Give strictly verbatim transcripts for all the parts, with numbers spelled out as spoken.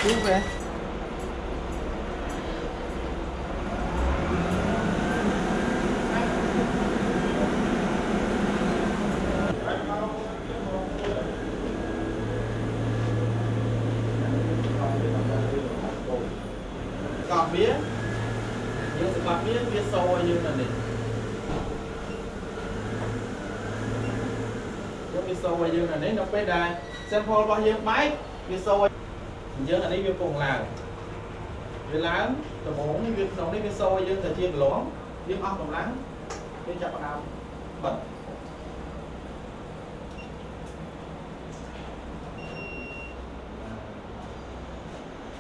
xíu về cọp mía nhưng sự cọp mía mía sâu như là này mía sâu như là đấy nó phải đài sample bao nhiêu máy mía sâu dương là đi việc cùng làm việc láng từ bốn việc sống đi việc sâu dương thời chia lỗ việc ong đồng láng việc chặt vào nào bật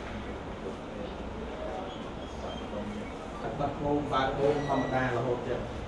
bật môn và môn không đa là hộp chưa